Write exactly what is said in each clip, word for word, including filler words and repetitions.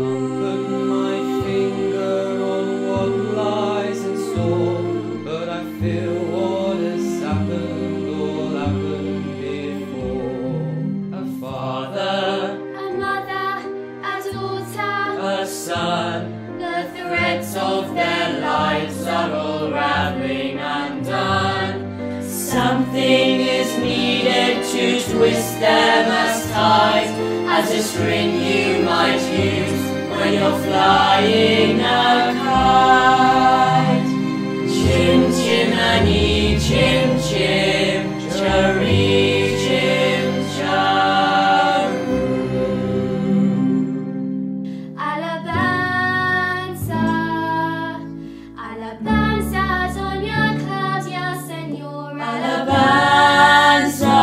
Something is needed to twist them as tight as a string you might use when you're flying a kite. Chim chimney, chim chim, cherry chim charoo. Alabanza, alabanza's on your clouds, yeah, Senora. Alabanza,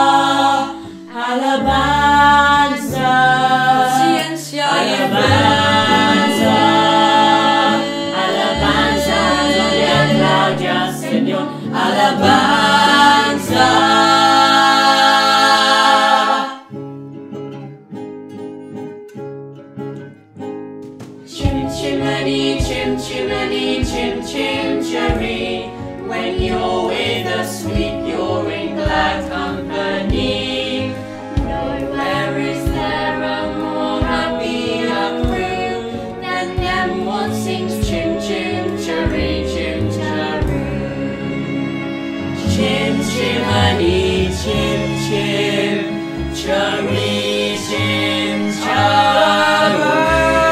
alabanza, Ciencia y alabanza, alabanza, donde aplaude al Señor, alabanza. Chim chimney, chim chimney, chim chim cherry. When you're with the sweet, you're in glad company. Nowhere is there a more happier crew than them what sings chim chim cherry chim charoo. Chim chimney, chim chim, cherry chim charoo.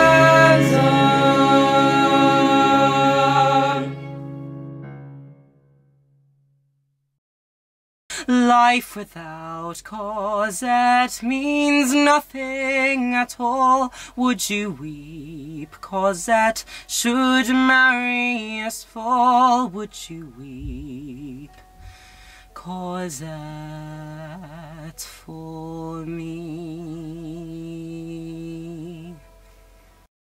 Life without Cosette means nothing at all. Would you weep, Cosette, should Marius fall? Would you weep, Cosette, for me?